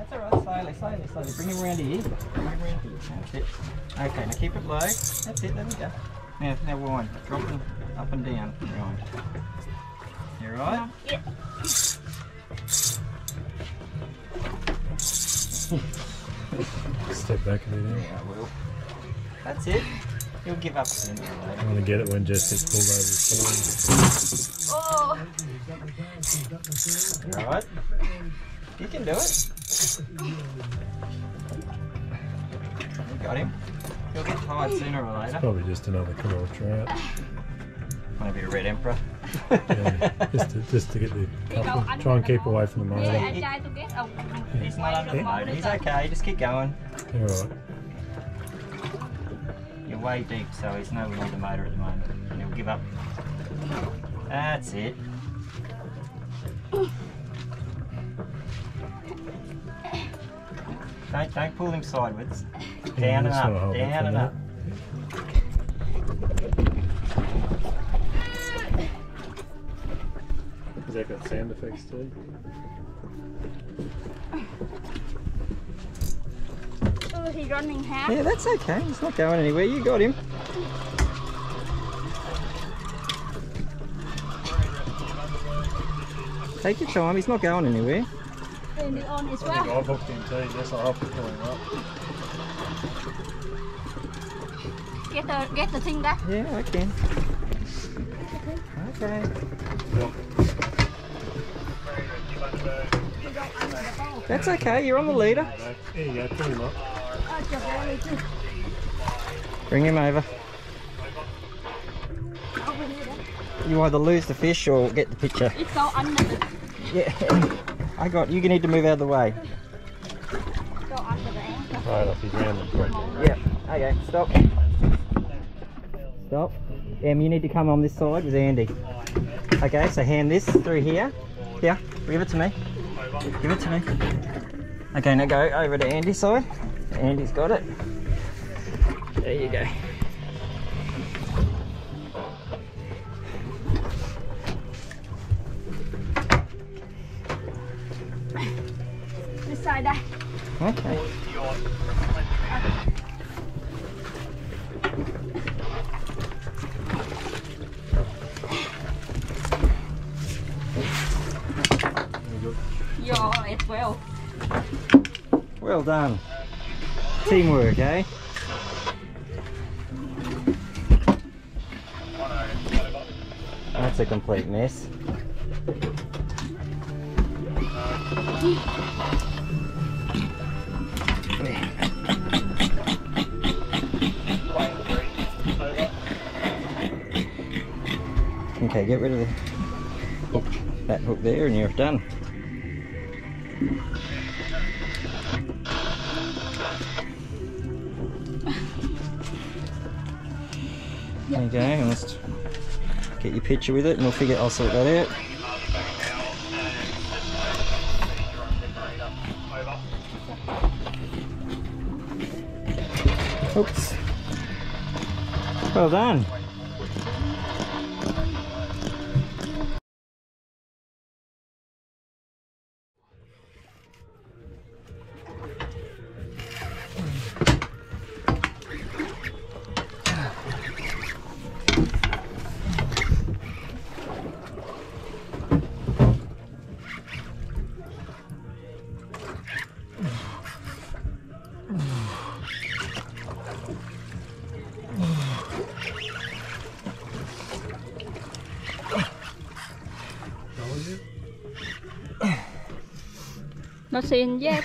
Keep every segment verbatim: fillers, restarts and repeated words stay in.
That's alright, slowly, slowly, slowly. Bring him around here. Bring him around here. That's it. Okay, now keep it low. That's it, there we go. Now, now wind. Drop them up and down. Wind. You alright? Yeah. Step back a bit. Yeah, I will. That's it. He'll give up soon. I want to get it when Jess gets pulled over the Oh. You alright? You can do it. You got him. He'll get tired sooner or later. Probably just another coral trout. Want to be a red emperor? Yeah, just to, just to get the couple. Try and keep away from the motor. I try to get out. He's not under the motor. He's okay. Just keep going. You're alright. You're way deep, so he's nowhere near the motor at the moment. And he'll give up. That's it. Don't, don't pull him sideways. Down and up, down and up. Has that got sound effects too? Oh, he's running half. Yeah, that's okay. He's not going anywhere. You got him. Take your time. He's not going anywhere. Turn it on as I think well. I've hooked him too. Yes, I'll have to pull him up. Get the get the thing back. Yeah, I can. Okay. That's okay. You're on the leader. There you go. Pull him up. Bring him over. You either lose the fish or get the picture. It's go under the Yeah. I got. You need to move out of the way. go under the anchor. Right off his round and break. Yeah. Okay. Stop. Stop. Em, you need to come on this side with Andy. Okay. So hand this through here. Here. Give it to me. Give it to me. Okay. Now go over to Andy's side. Andy's got it. There you go. This side đây. Okay. Your as well. Well done. Teamwork, eh? That's a complete mess. Okay, get rid of the hook, that hook there, and you're done. There you go, and let's get your picture with it, and we'll figure. I'll sort that out. Oops. Well done. Not seen yet.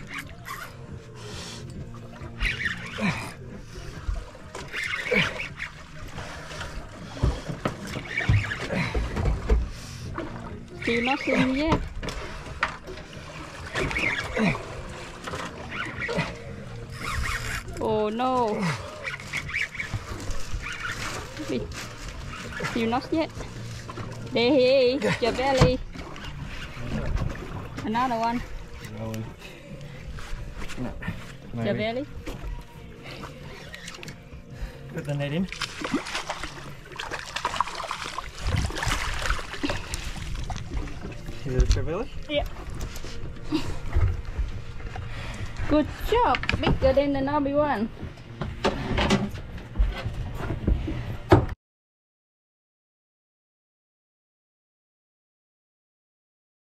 Still not seen yet. Oh no. Wait. Still not yet. There he is, your belly. Another one. No, Your belly. Put the net in. Is it a trevally? Yeah. Good job. Bigger than the Nobby one.